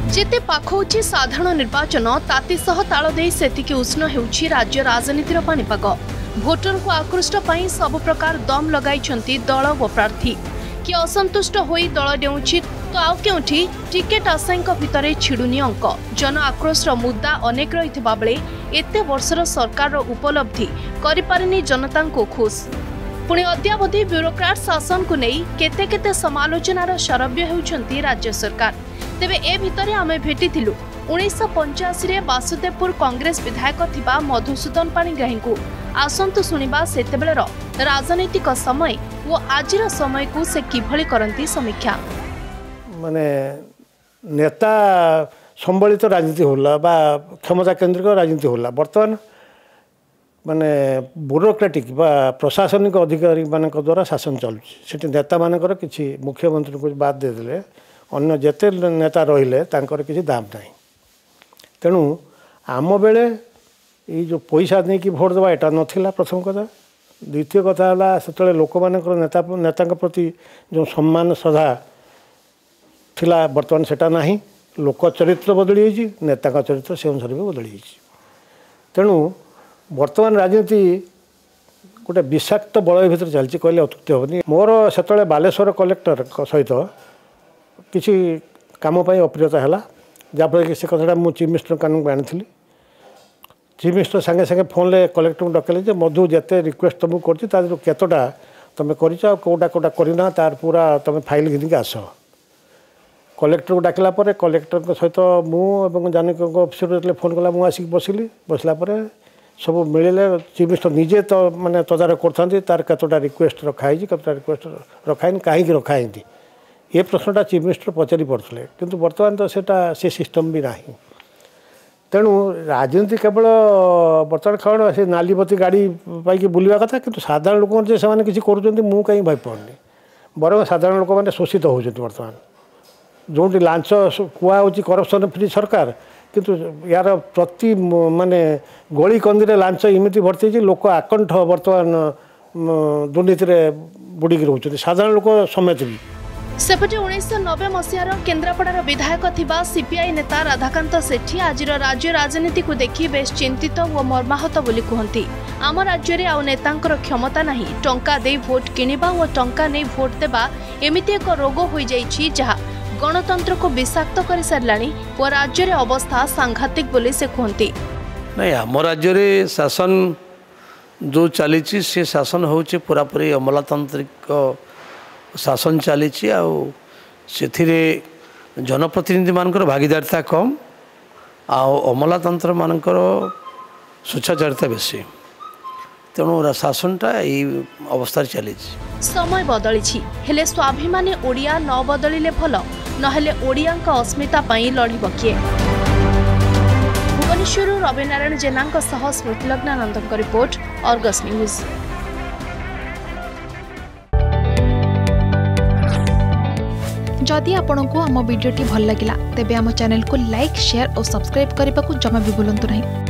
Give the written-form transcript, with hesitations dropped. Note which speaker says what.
Speaker 1: जेते पाखौछि साधारण निर्वाचन ताती सह ताल देई सेतिके उष्ण हेउछि राज्य राजनीतिर पाणीपाग। भोटर को आकृष्ट पाई सब प्रकार दम लगाइछंती दल व प्रार्थी। कि असंतुष्ट होई दल डेउछि तो आउ केउठी टिकेट आशायींक भितरे छिडुनी अंक। जन आक्रोशर मुद्दा अनेक रहिथिबा बेले एते वर्षर सरकार उपलब्धि करि पारिनी जनता को खुश। पुणी अद्यावधि ब्यूरोक्राट शासन को नहीं केते केते समालोचनार शरव्य हेउछंती राज्य सरकार। तेबे ए भितरे आमे भेटिथिलु 1985 रे वासुदेवपुर कांग्रेस विधायक थिबा मधुसूदन पाणिग्राही को। आसंतु सुनिबा सेतेबेलर राजनीतिक समय वो आजिर समय को से किभली करंती समीक्षा।
Speaker 2: माने नेता संबलित राजनीति होला बा क्षमता केंद्रिक राजनीति होला। वर्तमान माने ब्यूरोक्रेटिक बा प्रशासनिक अधिकारी मानक द्वारा शासन चलुछि। सेठी नेता मानकर किछि मुख्यमंत्री को बात दे देले अन्य जेते नेता रहिले तांकर किछि दाम नाही। तेणु आम बेले ये जो पैसा नहीं कि भोट देवा एटा नथिला प्रथम कथा। द्वितीय कथा है से लोक मानकर नेता प्रति जो सम्मान श्रद्धा थिला वर्तमान सेटा नाही। लोक चरित्र बदली होइछि, नेता का चरित्र से अनुसार भी बदली होइछि। तेणु वर्तमान राजनीति गोटे विषाक्त बलय भितर चलछि कहले अत्युक्ति हेबनी। मोर सेतले बालेश्वर कलेक्टर सहित किसी काम पाई अप्रियता है जहाँफल कि से कथा मुझे चीफ मिनिस्टर कानून को आनी। चीफ मिनिस्टर सांगे सांगे फोन ले कलेक्टर को डकले जे मधु जिते रिक्वेस्ट तुमको करता तुम कर कौटा कौटा करना तार पूरा तुम फाइल घिनिक आस। कलेक्टर को डाकला कलेक्टर सहित मुझे जानकी अफिसर फोन कला मुझे आसिक बसिली। बसला सब मिले चीफ मिनिस्टर निजे तो माने तदारख करते तार कतटा रिक्वेस्ट रखाई कतटा रिक्वेस्ट रखाई कहीं रखाई ये प्रश्नटा चीफ मिनिस्टर पचारि पड़े किंतु वर्तमान तो से सिस्टम भी नहीं। तेणु राजनीति केवल बर्तमान कौन से नालीबती गाड़ी पाई बुलवा कथा किंतु साधारण लोक जे से किसी करुँच मुझे कहीं भयपड़नी बर साधारण लोक मैंने शोषित होती। वर्तमान जो लांच कुआ करप्शन फ्री सरकार किंतु यार प्रति माने गली कंदी लांच इमिति भर्ती लोक आकंठ वर्तमान दुर्नीति बुड़िकी रोच साधारण लोक समेत भी।
Speaker 1: सेपटे 1990 मसीहार केन्द्रापड़ार विधायक थिबा सीपीआई नेता राधाकांत सेठी आजिर राज्य राजनीति को देखि बेस चिंतित और मर्माहत बोली कहती। आम राज्य में आउ नेतांकर क्षमता नहीं टंका दे भोट किनिबा और टंका नहीं भोट देबा एमिति एक रोग हो जाइछि जहा गणतंत्र को विषाक्त कर सारलानी और राज्य रे अवस्था सांघातिक बोली से कहती।
Speaker 3: नहीं आम राज्य रे शासन जो चली से शासन होचे पूरा पूरी अमलातांत्रिक शासन चली जनप्रतिनिधि मानकर भागीदारिता कम अमलातंत्र मानकर स्वेच्छाचारिता बेसी। तेणु शासनटा यही अवस्था चली।
Speaker 1: समय बदली हेले स्वाभिमानी ओडिया न बदलिले भल नहेले ओडियांक अस्मिता पई लड़िब किए। भुवनेश्वर रविनारायण जेनांक सह स्मृतिलग्नानंदक रिपोर्ट अर्गस न्यूज।
Speaker 4: जदि आपंक आम भिडी भल लगा तेब आम चैनल को लाइक शेयर और सब्सक्राइब करने को जमा भी भूलु नहीं।